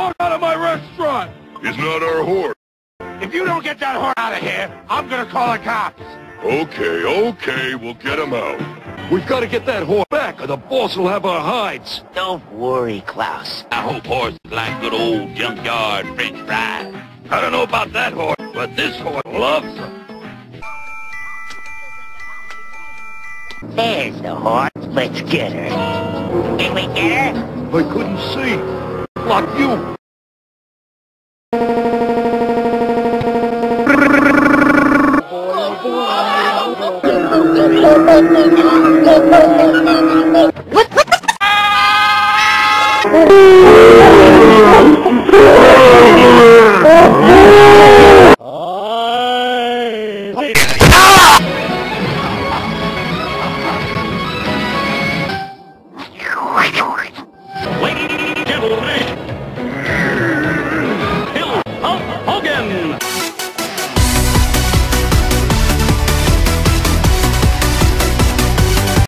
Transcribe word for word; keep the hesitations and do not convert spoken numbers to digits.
horse out of my restaurant! He's not our horse. If you don't get that horse out of here, I'm gonna call the cops. Okay, okay, we'll get him out. We've got to get that horse back, or the boss will have our hides. Don't worry, Klaus. I hope horses like good old junkyard French fries. I don't know about that horse, but this horse loves them. There's the horse. Let's get her. Can we get her? I couldn't see. Like you. What? What? Oh,